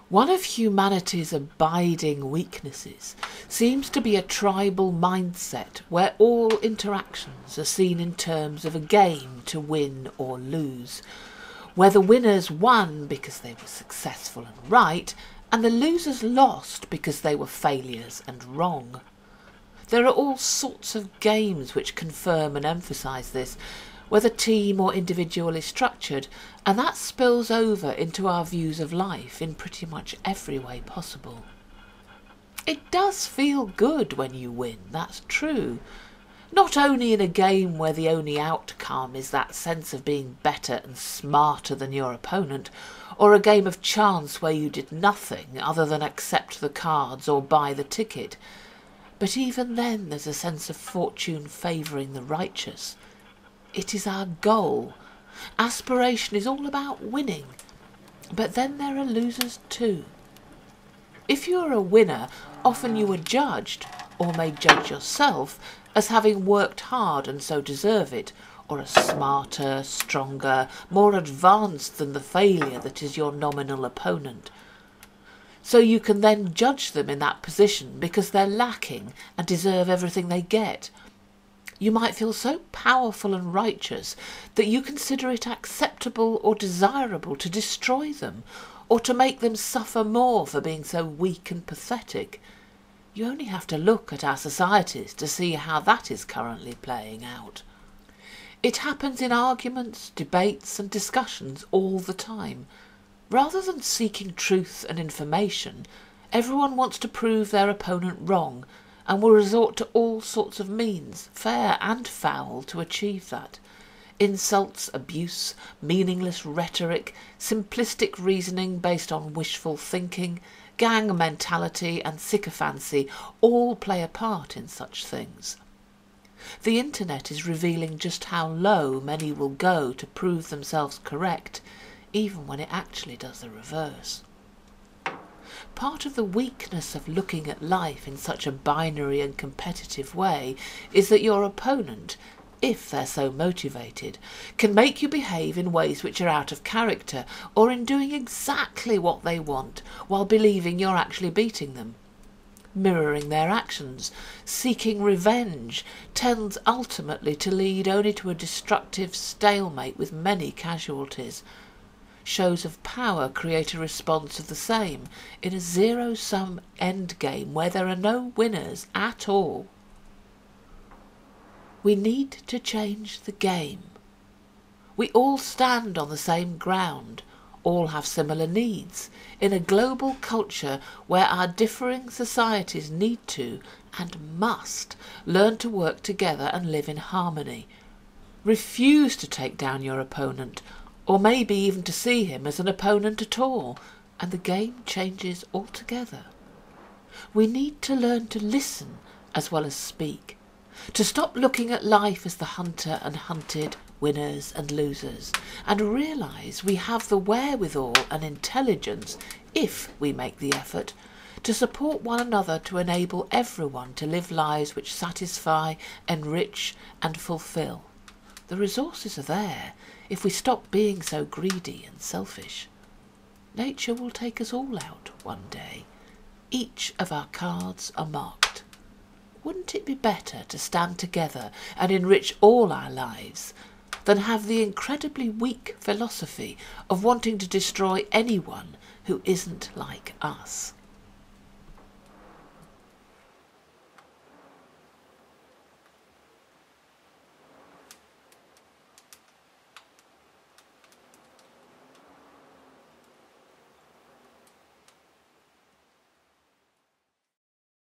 One of humanity's abiding weaknesses seems to be a tribal mindset where all interactions are seen in terms of a game to win or lose, where the winners won because they were successful and right, and the losers lost because they were failures and wrong. There are all sorts of games which confirm and emphasise this, whether team or individually structured, and that spills over into our views of life in pretty much every way possible. It does feel good when you win, that's true. Not only in a game where the only outcome is that sense of being better and smarter than your opponent, or a game of chance where you did nothing other than accept the cards or buy the ticket. But even then there's a sense of fortune favouring the righteous. It is our goal. Aspiration is all about winning. But then there are losers too. If you are a winner, often you are judged, or may judge yourself, as having worked hard and so deserve it, or as smarter, stronger, more advanced than the failure that is your nominal opponent. So you can then judge them in that position because they're lacking and deserve everything they get. You might feel so powerful and righteous that you consider it acceptable or desirable to destroy them, or to make them suffer more for being so weak and pathetic. You only have to look at our societies to see how that is currently playing out. It happens in arguments, debates and discussions all the time. Rather than seeking truth and information, everyone wants to prove their opponent wrong, and will resort to all sorts of means, fair and foul, to achieve that. Insults, abuse, meaningless rhetoric, simplistic reasoning based on wishful thinking, gang mentality and sycophancy all play a part in such things. The internet is revealing just how low many will go to prove themselves correct, even when it actually does the reverse. Part of the weakness of looking at life in such a binary and competitive way is that your opponent, if they're so motivated, can make you behave in ways which are out of character, or in doing exactly what they want while believing you're actually beating them. Mirroring their actions, seeking revenge, tends ultimately to lead only to a destructive stalemate with many casualties. Shows of power create a response of the same, in a zero-sum endgame where there are no winners at all. We need to change the game. We all stand on the same ground, all have similar needs, in a global culture where our differing societies need to, and must, learn to work together and live in harmony. Refuse to take down your opponent, or maybe even to see him as an opponent at all, and the game changes altogether. We need to learn to listen as well as speak, to stop looking at life as the hunter and hunted, winners and losers, and realise we have the wherewithal and intelligence, if we make the effort, to support one another to enable everyone to live lives which satisfy, enrich and fulfil. The resources are there, if we stop being so greedy and selfish. Nature will take us all out one day. Each of our cards are marked. Wouldn't it be better to stand together and enrich all our lives than have the incredibly weak philosophy of wanting to destroy anyone who isn't like us?